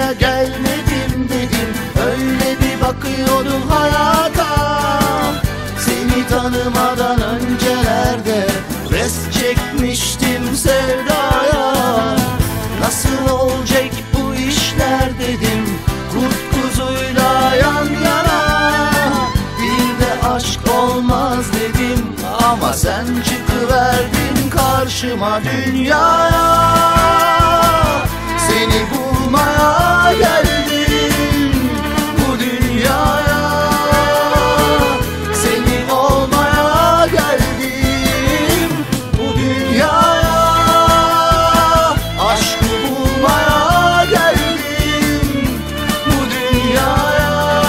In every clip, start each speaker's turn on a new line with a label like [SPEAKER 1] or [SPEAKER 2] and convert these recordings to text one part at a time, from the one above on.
[SPEAKER 1] yaşamaya gelmedim dedim. Öyle bir bakıyordum hayata. Seni tanımadan öncelerde rest çekmiştim sevdaya. Nasıl olacak bu işler dedim, kurt kuzuyla yan yana. Bir de aşk olmaz dedim, ama sen çıkıverdin karşıma dünyaya. Seni bulmaya geldim bu dünyaya. Seni olmaya geldim bu dünyaya. Aşkı bulmaya geldim bu dünyaya.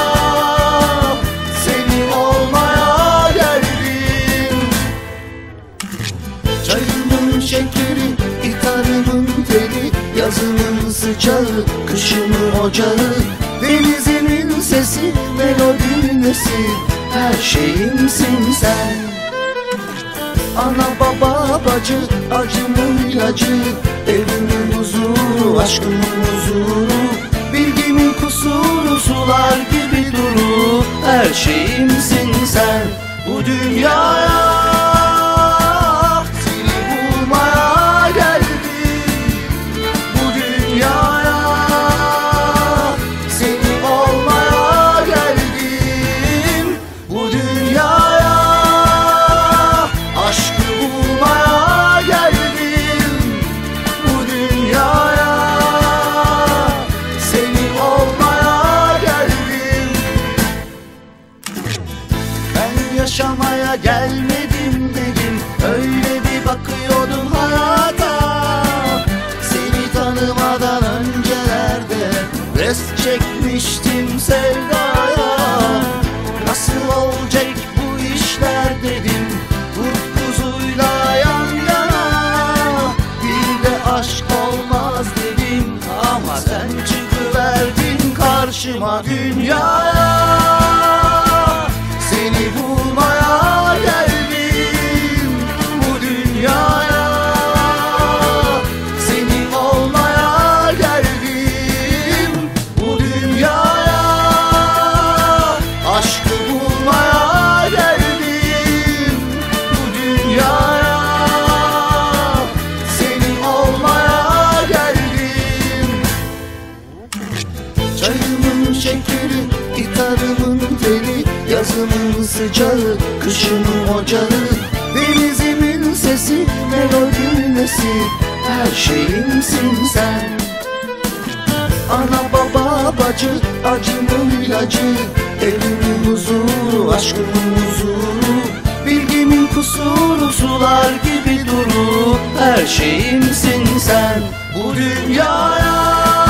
[SPEAKER 1] Seni olmaya geldim. Çayımın şekeri, gitarımın teli, yazının sıcağı, kışımın ocağı, denizimin sesi, melodinin nesi, her şeyimsin sen. Ana baba bacı, acımın ilacı, evimin huzuru, aşkımın huzuru, bilgimin kusuru, sular gibi duru, her şeyimsin sen bu dünyaya. Yaşamaya gelmedim dedim, öyle bir bakıyordum hayata. Seni tanımadan öncelerde rest çekmiştim sevdaya. Nasıl olacak bu işler dedim, kurt kuzuyla yan yana. Bir de aşk olmaz dedim, ama sen çıkıverdin karşıma dünyaya. Seni bulmaya geldim bu dünyaya. Seni olmaya geldim bu dünyaya. Aşkı bulmaya geldim bu dünyaya. Seni olmaya geldim. Çayımın şekeri, gitarımın teli, yazımın sıcağı, kışımın ocağı, denizimin sesi, melodimin nesi, her şeyimsin sen. Ana baba bacı, acımın ilacı, evimin huzuru, aşkımın huzuru, bilgimin kusuru, sular gibi duru, her şeyimsin sen bu dünyaya.